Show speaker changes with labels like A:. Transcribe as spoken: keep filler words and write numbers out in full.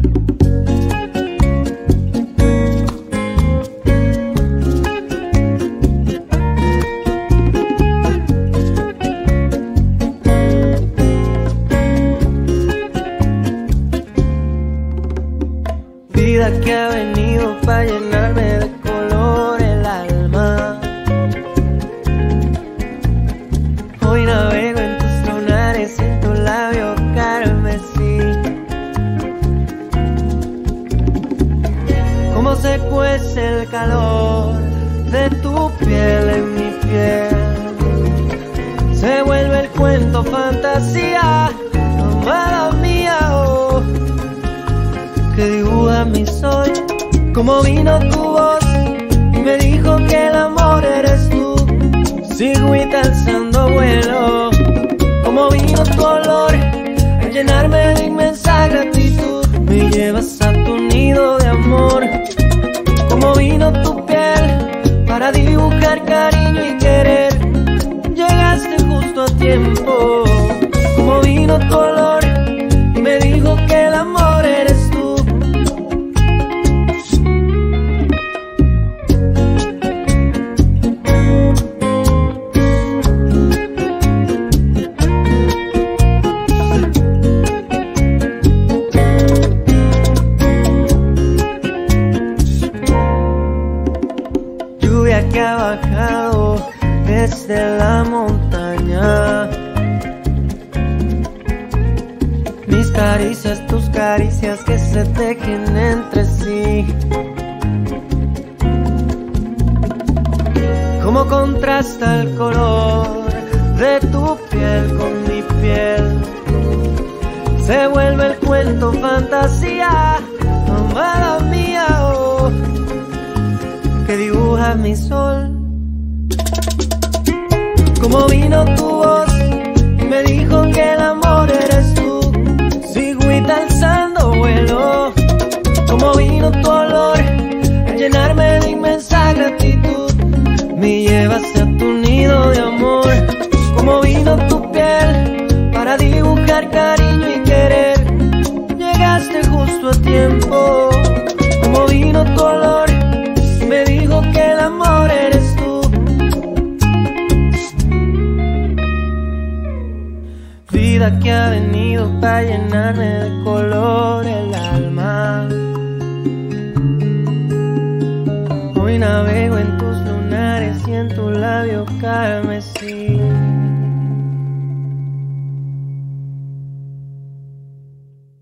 A: Que ha venido para llenarme de color el alma. Hoy navego en tus lunares, en tu labio carmesí. Cómo se cuece el calor de tu piel en mi piel. Se vuelve el cuento fantasía, amada mía, oh, que dibuja mi sol. Como vino tu voz y me dijo que el amor eres tú. Sigo y alzando vuelo. Como vino tu olor a llenarme de inmensa gratitud. Me llevas a tu nido de amor. Como vino tu piel para dibujar cariño y querer. Llegaste justo a tiempo. Como vino tu olor y me dijo que el amor eres tú. Que ha bajado desde la montaña. Mis caricias, tus caricias que se tejen entre sí. Cómo contrasta el color de tu piel con mi piel. Se vuelve el cuento fantasía, amada mía, oh, que dibuja mi sol. Como vino tu voz y me dijo que el amor eres tú. Sigo y alzando vuelo. Como vino tu olor a llenarme de inmensa gratitud. Me llevaste a tu nido de amor. Como vino tu piel para dibujar cariño y querer. Llegaste justo a tiempo. Como vino tu olor me dijo que el amor eres tú. Vida que ha venido para llenarme de color.